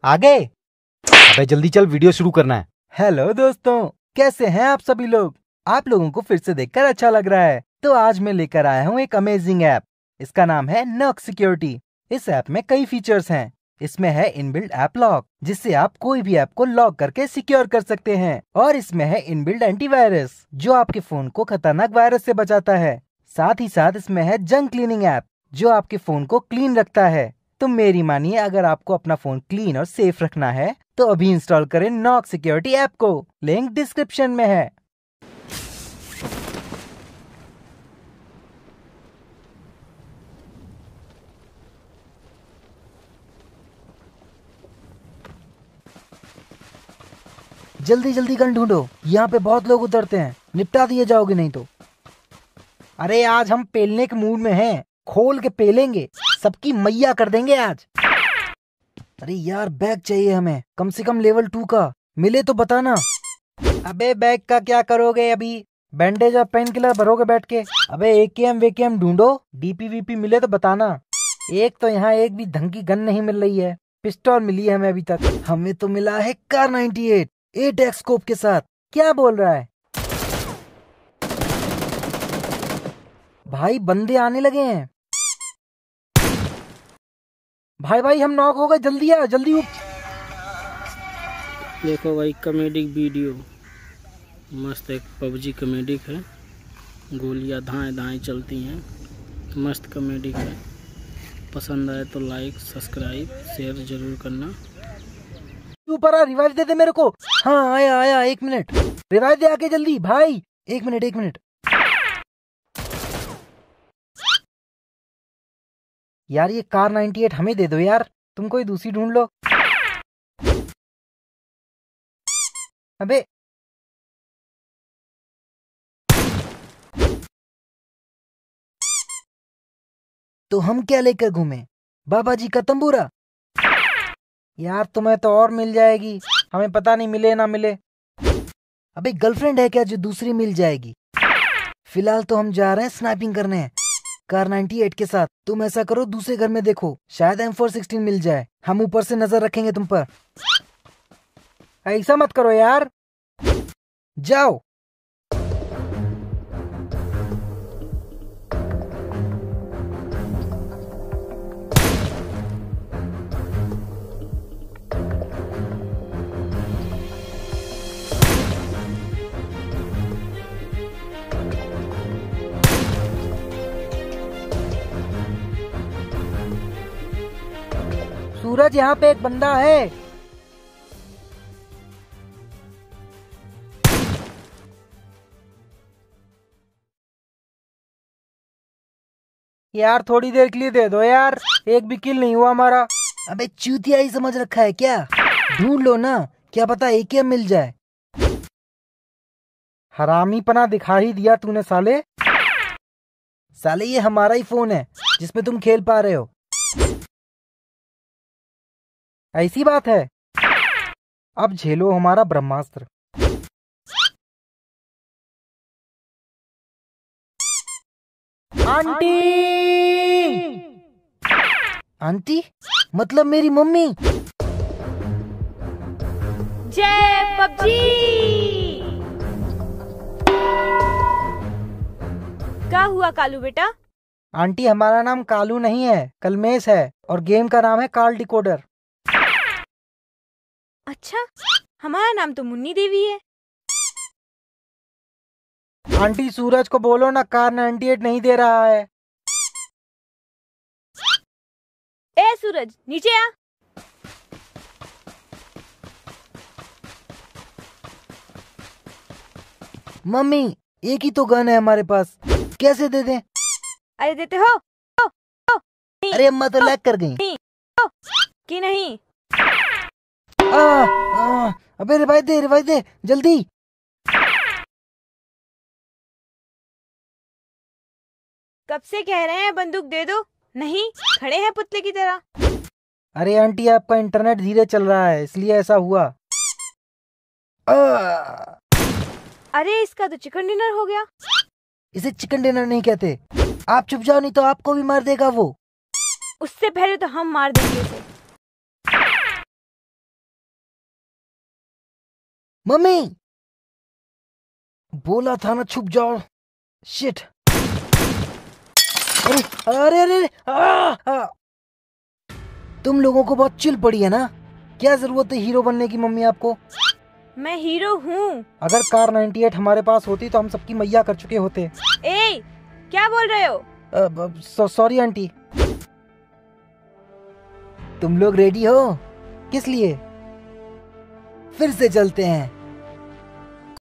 आ गए? अबे जल्दी चल, वीडियो शुरू करना है। हेलो दोस्तों, कैसे हैं आप सभी लोग। आप लोगों को फिर से देखकर अच्छा लग रहा है तो आज मैं लेकर आया हूँ एक अमेजिंग ऐप। इसका नाम है नॉक सिक्योरिटी। इस ऐप में कई फीचर्स हैं। इसमें है इनबिल्ट ऐप लॉक, जिससे आप कोई भी ऐप को लॉक करके सिक्योर कर सकते हैं। और इसमें है इनबिल्ट एंटीवायरस, जो आपके फोन को खतरनाक वायरस से बचाता है। साथ ही साथ इसमें है जंक क्लीनिंग ऐप, जो आपके फोन को क्लीन रखता है। तो मेरी मानिए, अगर आपको अपना फोन क्लीन और सेफ रखना है तो अभी इंस्टॉल करें नॉक सिक्योरिटी ऐप को। लिंक डिस्क्रिप्शन में है। जल्दी जल्दी गन ढूंढो, यहाँ पे बहुत लोग उतरते हैं, निपटा दिए जाओगे नहीं तो। अरे आज हम पेलने के मूड में हैं, खोल के पेलेंगे, सबकी मैया कर देंगे आज। अरे यार, बैग चाहिए हमें, कम से कम लेवल 2 का। मिले तो बताना। अबे बैग का क्या करोगे अभी? बैंडेज और पेन किलर भरोगे बैठ के। अबे एकेएम वेकेएम ढूंढो, डीपी वीपी मिले तो बताना। एक तो यहाँ एक भी ढंग की गन नहीं मिल रही है। पिस्टल मिली है हमें अभी तक। हमें तो मिला है कार 98 8x स्कोप के साथ। क्या बोल रहा है भाई? बंदे आने लगे हैं भाई। भाई हम नॉक हो गए, जल्दी आ, जल्दी उठ। देखो भाई, कॉमेडिक वीडियो मस्त। एक पबजी कॉमेडिक है, गोलियां धाएं धाएं चलती हैं, मस्त कॉमेडिक है। पसंद आए तो लाइक सब्सक्राइब शेयर जरूर करना। ऊपर आ, रिवाइव दे दे मेरे को। हाँ आया आया, 1 मिनट, रिवाइव दे आके जल्दी भाई। 1 मिनट 1 मिनट। यार ये कार 98 हमें दे दो यार, तुम कोई दूसरी ढूंढ लो। अबे तो हम क्या लेकर घूमे? बाबा जी का तंबूरा? यार तुम्हें तो और मिल जाएगी, हमें पता नहीं मिले ना मिले। अबे गर्लफ्रेंड है क्या जो दूसरी मिल जाएगी? फिलहाल तो हम जा रहे हैं स्नाइपिंग करने कार 98 के साथ। तुम ऐसा करो, दूसरे घर में देखो, शायद M416 मिल जाए। हम ऊपर से नजर रखेंगे तुम पर। ऐसा मत करो यार, जाओ। सूरज, यहाँ पे एक बंदा है। यार थोड़ी देर के लिए दे दो यार, एक भी किल नहीं हुआ हमारा। अबे चूतिया ही समझ रखा है क्या? ढूंढ लो ना, क्या पता एकेएम मिल जाए। हरामी पना दिखा ही दिया तूने साले। साले ये हमारा ही फोन है जिसमें तुम खेल पा रहे हो। ऐसी बात है, अब झेलो हमारा ब्रह्मास्त्र। आंटी! आंटी मतलब मेरी मम्मी। जय पबजी। क्या हुआ कालू बेटा? आंटी हमारा नाम कालू नहीं है, कलमेश है, और गेम का नाम है कार्ल डिकोडर। अच्छा, हमारा नाम तो मुन्नी देवी है। आंटी सूरज को बोलो ना, कार 98 नहीं दे रहा है। ए सूरज, नीचे आ। मम्मी एक ही तो गन है हमारे पास, कैसे दे दें? अरे देते हो, अरे अम्मा तो लैग कर गई। कि नहीं? अबे रिवाइव दे जल्दी। कब से कह रहे हैं बंदूक दे दो, नहीं खड़े हैं पुतले की तरह। अरे आंटी आपका इंटरनेट धीरे चल रहा है, इसलिए ऐसा हुआ। अरे इसका तो चिकन डिनर हो गया। इसे चिकन डिनर नहीं कहते। आप चुप जाओ, नहीं तो आपको भी मार देगा वो। उससे पहले तो हम मार देंगे इसे। मम्मी, बोला था ना छुप जाओ। शिट। अरे अरे अरे, आ! तुम लोगों को बहुत चिल पड़ी है ना। क्या जरूरत है हीरो बनने की मम्मी आपको। मैं हीरो हूँ। अगर कार 98 हमारे पास होती तो हम सबकी मैया कर चुके होते। ए, क्या बोल रहे हो? Sorry aunty. तुम लोग रेडी हो? किस लिए? फिर से चलते हैं।